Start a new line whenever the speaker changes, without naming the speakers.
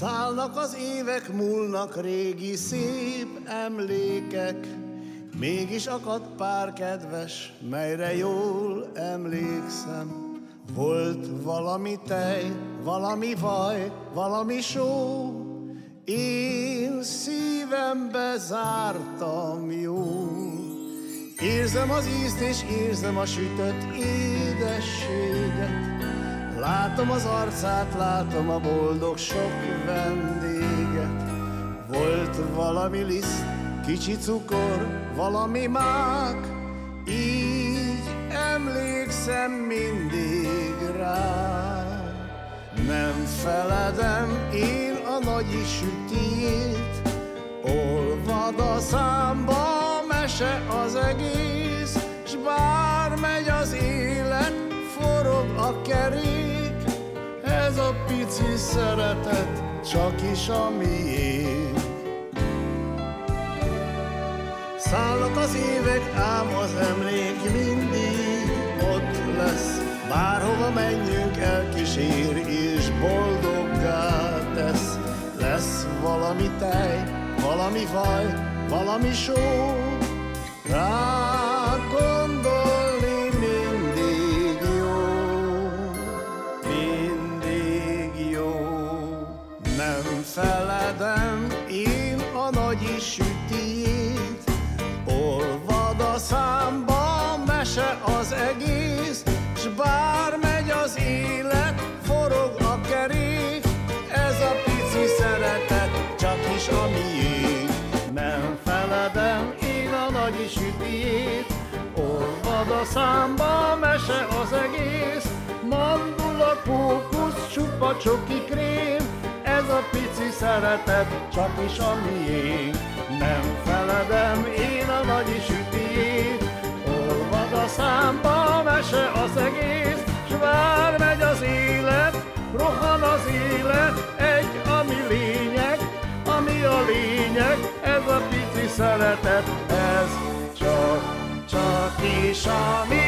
Szállnak az évek, múlnak régi szép emlékek, mégis akad pár kedves, melyre jól emlékszem. Volt valami tej, valami vaj, valami só, én szívembe zártam jól. Érzem az ízt és érzem a sütött édességet, látom az arcát, látom a boldog sok vendéget. Volt valami liszt, kicsi cukor, valami mák, így emlékszem mindig rá. Nem feledem én a nagy sütijét, olvad a számba mese az egész, s bár megy az élet, forog a kerék, ez a pici szeretet csak is a miénk. Szállnak az évek, ám az emlék mindig ott lesz, bárhova menjünk, elkísér és boldoggá tesz. Lesz valami tej, valami vaj, valami só, rá gondolni mindig jó, mindig jó. Nem feledem én a nagy sütijét, olvad a számba mese az egész, s bár megy az élet, forog a kerék, ez a pici szeretet csak is a miénk. Nem feledem én a nagy sütijét, olvad a számba mese az egész, mandula, kókusz, csupa csoki krém, ez a pici szeretet csak is a miénk. Nem feledem én a nagy sütijét, olvad a számba mese az egész, s vár megy az élet, rohan az élet, egy ami lényeg, ami a lényeg, ez a pici szeretet, ez csak is a miénk.